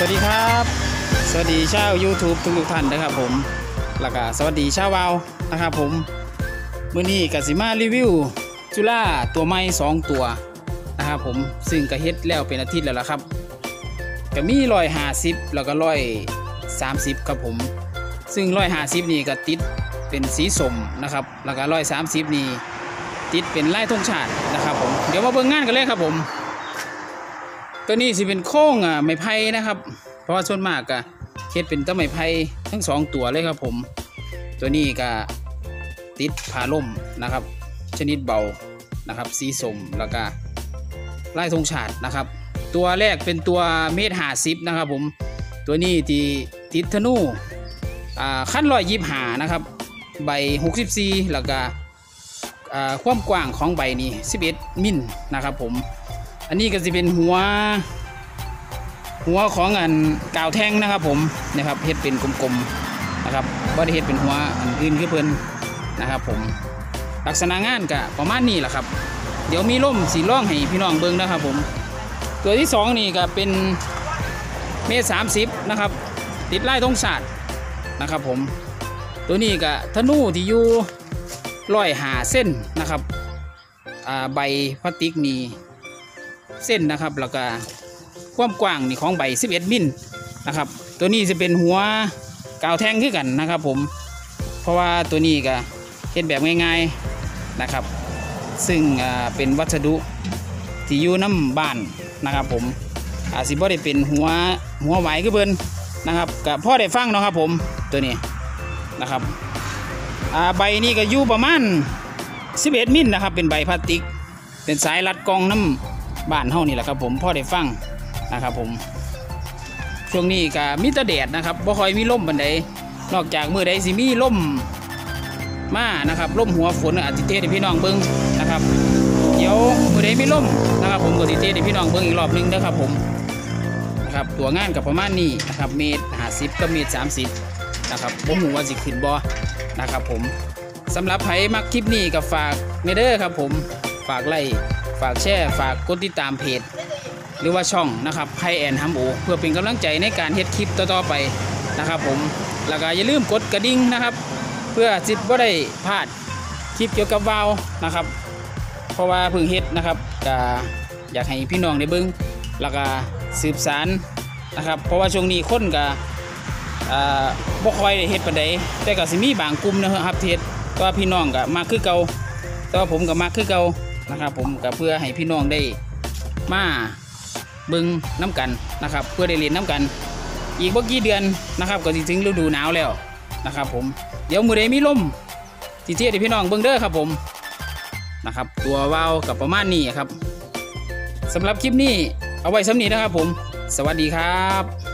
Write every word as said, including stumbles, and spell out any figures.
วัสดีครับสวัสดีชาว YouTube ทุกทุกท่านนะครับผมแล้วก็สวัสดีชาววาวนะครับผมมื้อนี้กสิมารีวิวจุฬาตัวใหม่สองตัวนะครับผมซึ่งก็เฮ็ดแล้วเป็นอาทิตย์แล้วล่ะครับก็มีหนึ่งร้อยห้าสิบแล้วก็หนึ่งร้อยสามสิบครับผมซึ่งหนึ่งร้อยห้าสิบนี่ก็ติดเป็นสีส้มนะครับแล้วก็หนึ่งร้อยสามสิบนี่ติดเป็นลายธงชาตินะครับผมเดี๋ยวมาเบิ่งงานกันเลยครับผมตัวนี้สิเป็นโค้งอ่ะไม้ไผ่นะครับเพราะว่าส่วนมากก็เฮ็ดเป็นต้นไม้ไผ่ทั้งสองตัวเลยครับผมตัวนี้ก็ติดผ้าล่มนะครับชนิดเบานะครับสีส้มแล้วก็ลายธงชาตินะครับตัวแรกเป็นตัวเมตรห้าสิบนะครับผมตัวนี้ที่ติดธนูอ่าขั้นร้อยยี่สิบห้านะครับใบหกสิบสี่แล้วก็อ่าความกว้างของใบนี้สิบเอ็ดมิลนะครับผมอันนี้ก็จะเป็นหัวหัวของอันกาวแท่งนะครับผมนะครับเฮ็ดเป็นกลมๆนะครับบ่ได้เฮ็ดเป็นหัวอันอื่นคือเพิ่นนะครับผมลักษณะงานก็ประมาณนี้แหละครับเดี๋ยวมีล่มสีร่องให้พี่น้องเบิ่งนะครับผมตัวที่สองนี่ก็เป็นเมตรสามสิบนะครับติดลายธงชาตินะครับผมตัวนี้ก็ธนูที่อยู่ร้อยห้าเส้นนะครับอ่าใบพลาสติกนี่เส้นนะครับแล้วก็ความกว้างนี่ของใบสิบเอ็ดมิลนะครับตัวนี้จะเป็นหัวกาวแท่งขึ้นกันนะครับผมเพราะว่าตัวนี้ก็เห็นแบบง่ายๆนะครับซึ่งเป็นวัสดุที่อยู่น้ำบ้านนะครับผมอาจสิบ่ได้เป็นหัวหัวไหวขึ้นเบิ้นนะครับกับพ่อได้ฟังนะครับผมตัวนี้นะครับใบนี้ก็อยู่ประมาณสิบเอ็ดมิลนะครับเป็นใบพลาสติกเป็นสายรัดกองน้ำบ้านเฮานี่แหละครับผมพ่อได้ฟังนะครับผมช่วงนี้ก็มีแต่แดดนะครับบ่ค่อยมีลมปานใดนอกจากมื้อใดสิมีลมมานะครับลมหัวฝนอาจสิเทศให้พี่น้องเบิ่งนะครับเดี๋ยวมื้อใดมีลมนะครับผมก็สิเทศให้พี่น้องเบิ่งอีกรอบนึงนะครับผมนะครับตัวงานกับประมาณนี้นะครับเมตรห้าสิบกับเมตรสามสิบนะครับบ่ฮู้ว่าสิขึ้นบ่นะครับผมสำหรับใครมักคลิปนี้ก็ฝากในเด้อครับผมฝากไลค์ฝากแชร์ฝากกดติดตามเพจหรือว่าช่องนะครับไพแอนฮัมโอเพื่อเป็นกำลังใจในการเฮ็ดคลิปต่อๆไปนะครับผมแล้วก็อย่าลืมกดกระดิ่งนะครับเพื่อจิตบ่ได้พลาดคลิปเกี่ยวกับวาวนะครับเพราะว่าเพิ่งเฮ็ดนะครับก็อยากให้พี่น้องได้เบิ่งแล้วก็สืบสารนะครับเพราะว่าช่วงนี้คนก็อ่าบ่ค่อยได้เฮ็ดปานใดแต่ก็สิมีบางกลุ่มนะครับที่เฮ็ดแต่ว่าพี่น้องก็มาคือเก่าแต่ว่าผมก็มาคือเก่านะครับผมก็เพื่อให้พี่น้องได้มาเบิ่งน้ำกันนะครับเพื่อได้เรียนน้ำกันอีกบ่กี่เดือนนะครับก็สิถึงฤดูหนาวแล้วนะครับผมเดี๋ยวมื้อใดมีลมสิเทศให้พี่น้องเบิ่งเด้อครับผมนะครับตัววาวกับประมาณนี้ครับสำหรับคลิปนี้เอาไว้สำนี้นะครับผมสวัสดีครับ